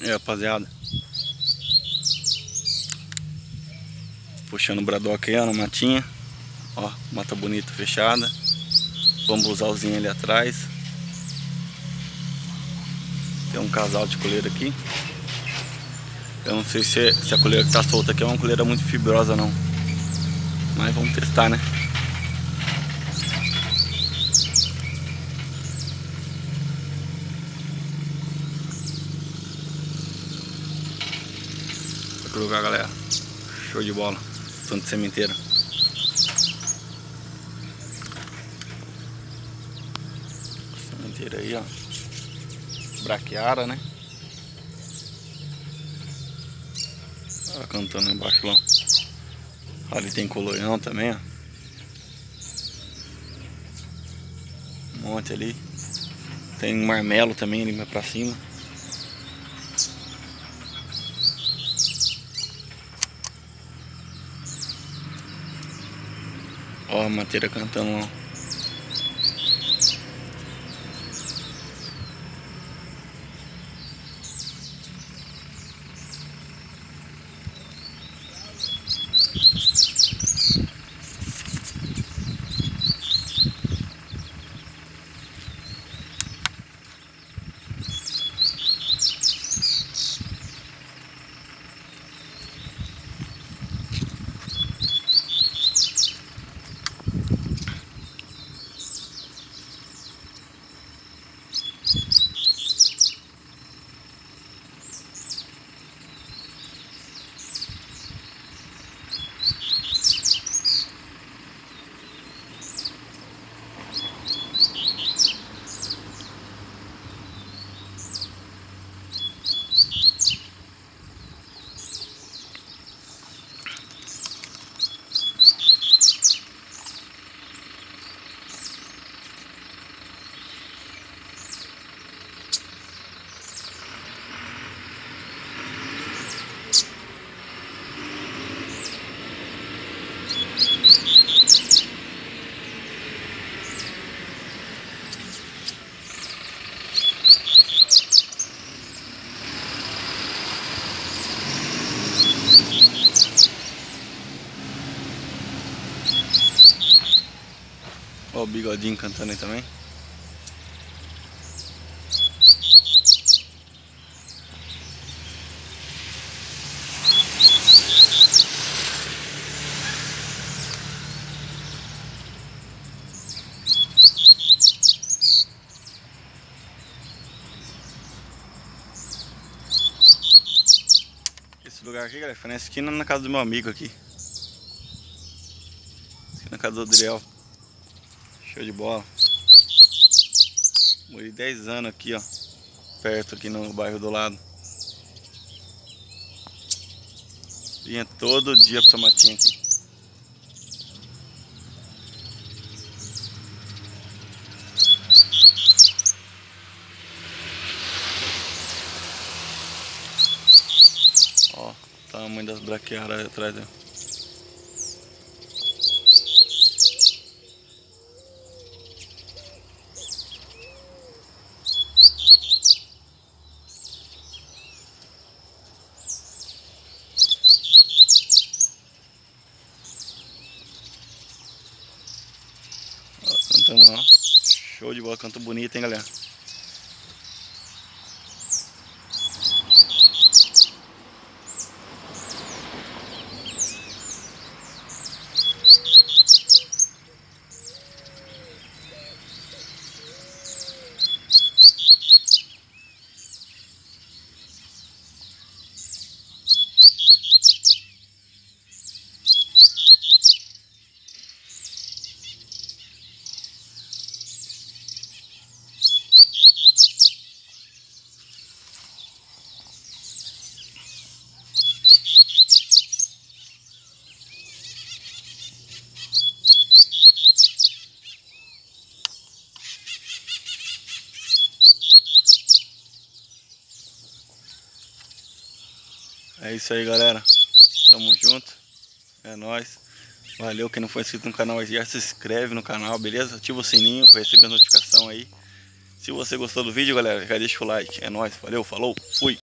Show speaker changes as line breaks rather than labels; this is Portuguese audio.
Rapaziada, puxando o bradock aí, ó, na matinha. Ó, mata bonita fechada. Bambusalzinho ali atrás. Tem um casal de coleira aqui. Eu não sei se a coleira que tá solta aqui é uma coleira muito fibrosa não. Mas vamos testar, né? Outro lugar, galera. Show de bola. Tanto de sementeira. Sementeira aí, ó. Braquiara, né? Ela cantando lá embaixo lá. Ali tem colonhão também, ó. Um monte ali. Tem marmelo também ali mais pra cima. Ó a mateira cantando lá. Ó o bigodinho cantando aí também. Esse lugar aqui, galera, foi na esquina na casa do meu amigo aqui. Aqui na casa do Adriel. Show de bola. Morei 10 anos aqui, ó. Perto aqui no bairro do lado. Vinha todo dia pra essa matinha aqui. Ó, o tamanho das braquiaras atrás, ó. Cantando lá. Show de bola, canto bonito, hein, galera. É isso aí, galera. Tamo junto. É nóis. Valeu. Quem não for inscrito no canal já se inscreve no canal, beleza? Ativa o sininho para receber a notificação aí. Se você gostou do vídeo, galera, já deixa o like. É nóis. Valeu, falou, fui.